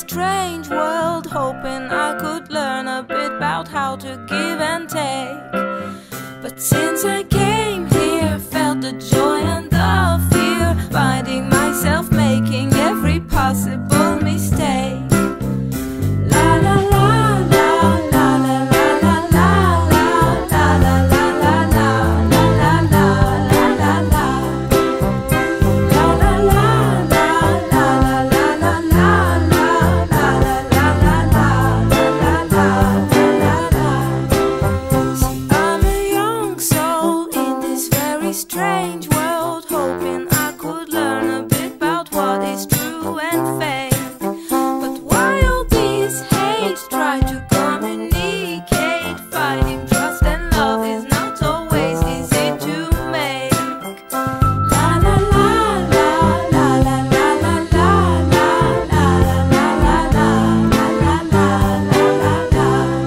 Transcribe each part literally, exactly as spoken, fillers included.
strange world, hoping I could learn a bit about how to give and take. But since I came here, felt the joy and the fear, finding myself making every possible mistake. La la la la la la la la la la la la la la la la la la la. Strange world, hoping I could learn a bit about what is true and fake. But why all this hate? Try to communicate. Finding trust and love is not always easy to make. La la la la la la la la la la la la la la la la la.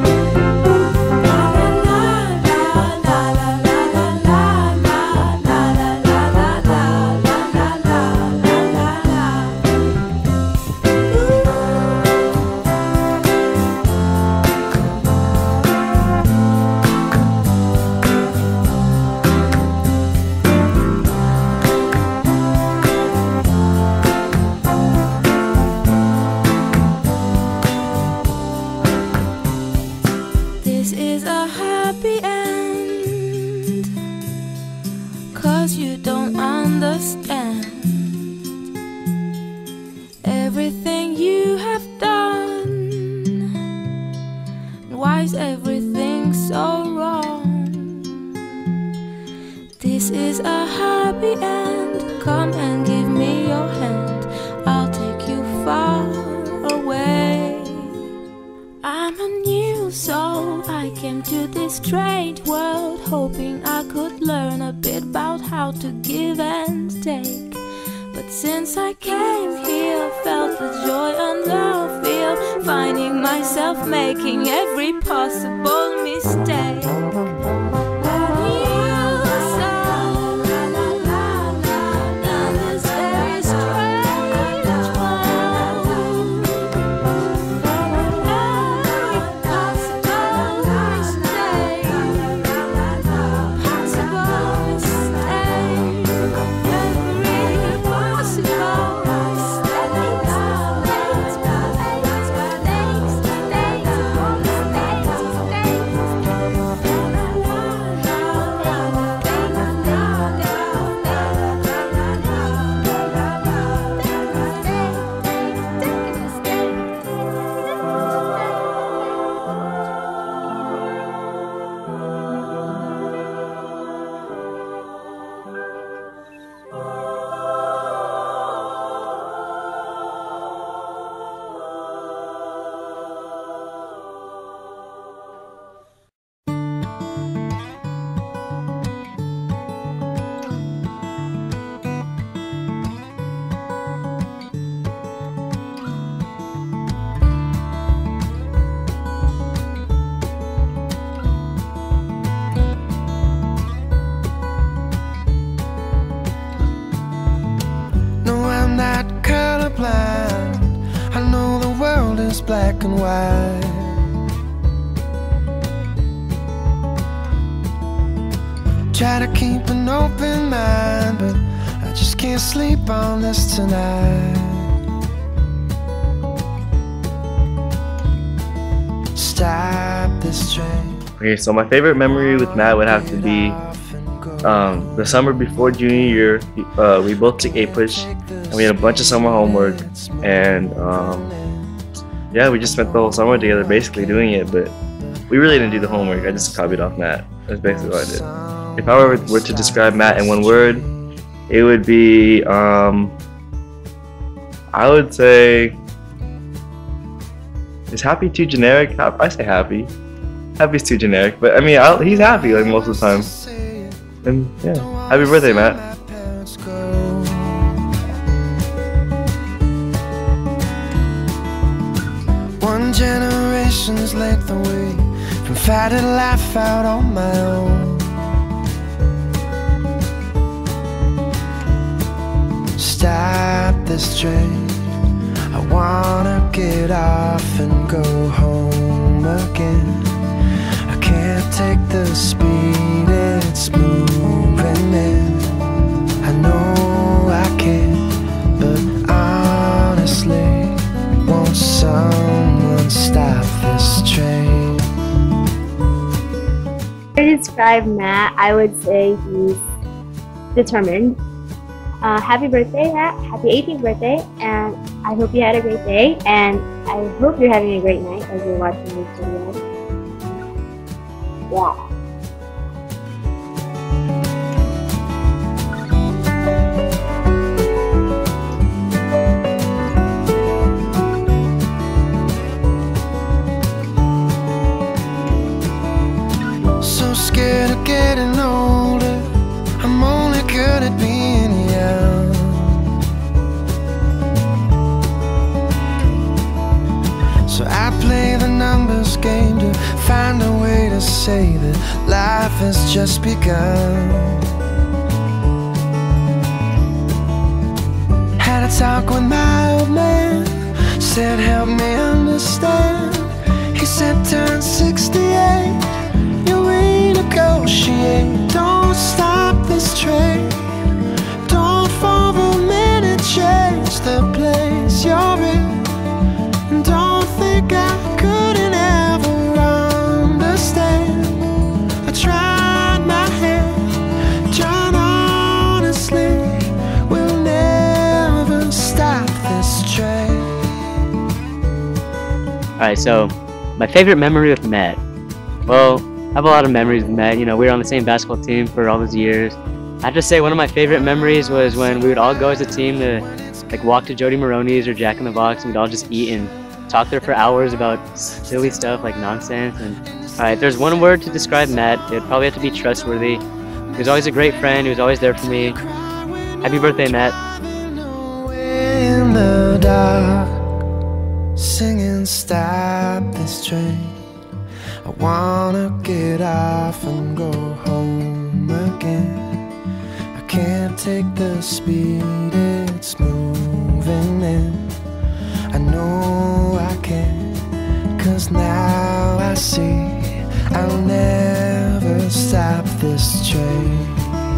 This is a happy end, 'cause you don't understand everything you have done. Why is everything so wrong? This is a happy end. Come and give me your hand, I'll take you far away. I'm a new soul, I came to this strange world, hoping I could learn a bit about how to give and take. But since I came here, felt the joy and the fear, finding myself making every possible mistake. Black and white. Try to keep an open mind, but I just can't sleep on this tonight. Stop this train. Okay, so my favorite memory with Matt would have to be um, the summer before junior year. Uh, we both took A push, and we had a bunch of summer homework, and um, yeah, we just spent the whole summer together basically doing it, but we really didn't do the homework. I just copied off Matt. That's basically what I did. If I were, were to describe Matt in one word, it would be, um, I would say, is happy too generic? I say happy. Happy's too generic, but I mean, I'll, he's happy like most of the time. And yeah, happy birthday, Matt. One generation's length away from fighting life out on my own. Stop this train, I wanna get off and go home again. I can't take the speed it's moving in. I know I can, but honestly, won't someone stop this train? To describe Matt, I would say he's determined. Uh, happy birthday, Matt. Happy eighteenth birthday, and I hope you had a great day, and I hope you're having a great night as you're watching this video. Yeah. So scared of getting older, I'm only good at being young. So I play the numbers game to find a way to say that life has just begun. Had a talk with my old man, said help me understand. He said turn sixty-eight, you renegotiate. Don't stop this train, don't for a minute change the place you're in. And don't think I couldn't ever understand. I tried my hand, John, honestly, we'll never stop this train. Alright, so my favorite memory with Matt. Well, I have a lot of memories with Matt. You know, we were on the same basketball team for all those years. I have to say one of my favorite memories was when we would all go as a team to like walk to Jody Maroney's or Jack in the Box, and we'd all just eat and talk there for hours about silly stuff like nonsense. And alright, there's one word to describe Matt. It'd probably have to be trustworthy. He was always a great friend. He was always there for me. Happy birthday, Matt. In the dark, singing stop this train. I wanna get off and go home again. I can't take the speed it's moving in. I know I can, 'cause now I see I'll never stop this train.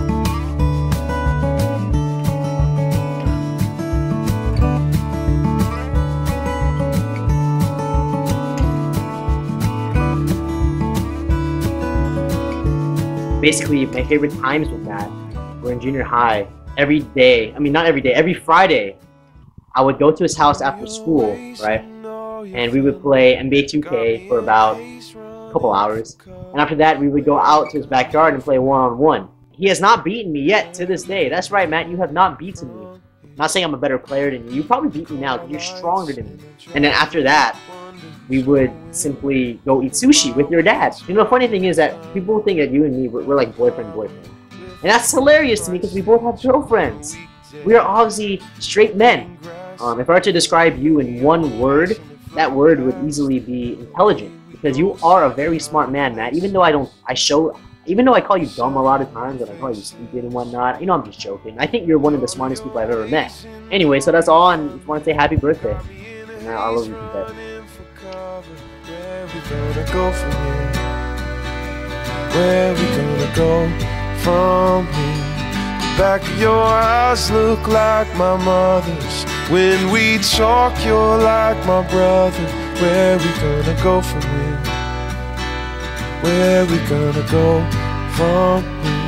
Basically, my favorite times with Matt were in junior high. Every day, I mean not every day, every Friday, I would go to his house after school, right? And we would play N B A two K for about a couple hours. And after that, we would go out to his backyard and play one-on-one. He has not beaten me yet to this day. That's right, Matt, you have not beaten me. I'm not saying I'm a better player than you. You probably beat me now because you're stronger than me. And then after that, we would simply go eat sushi with your dad. You know, the funny thing is that people think that you and me, we're, we're like boyfriend, boyfriend. And that's hilarious to me because we both have girlfriends. We are obviously straight men. Um, if I were to describe you in one word, that word would easily be intelligent. Because you are a very smart man, Matt. Even though I don't, I show, even though I call you dumb a lot of times and I call you stupid and whatnot, you know, I'm just joking. I think you're one of the smartest people I've ever met. Anyway, so that's all, and I just want to say happy birthday. And I love you to death. Where we gonna go from here? Where we gonna go from here? The back of your eyes look like my mother's. When we talk, you're like my brother. Where we gonna go from here? Where we gonna go from here?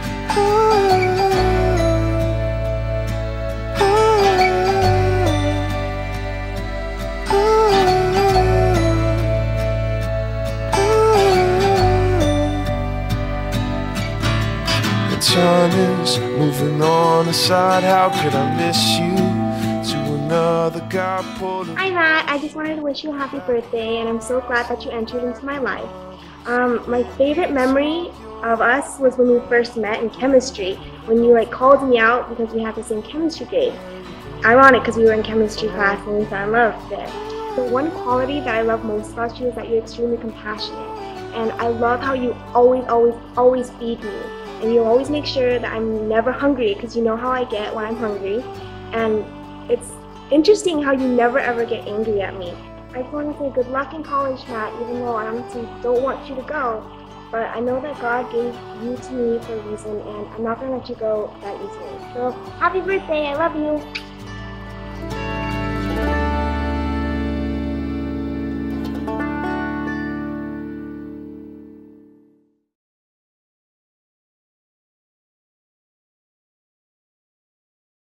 Time is moving on aside. How could I miss you to another guy pulling? Hi Matt, I just wanted to wish you a happy birthday, and I'm so glad that you entered into my life. Um, my favorite memory of us was when we first met in chemistry, when you like called me out because we had the same chemistry grade. Ironic because we were in chemistry class and we fell in love there. The one quality that I love most about you is that you're extremely compassionate, and I love how you always, always, always feed me. And you always make sure that I'm never hungry because you know how I get when I'm hungry. And it's interesting how you never ever get angry at me. I just want to say good luck in college, Matt, even though I honestly don't want you to go. But I know that God gave you to me for a reason, and I'm not going to let you go that easily. So, happy birthday, I love you!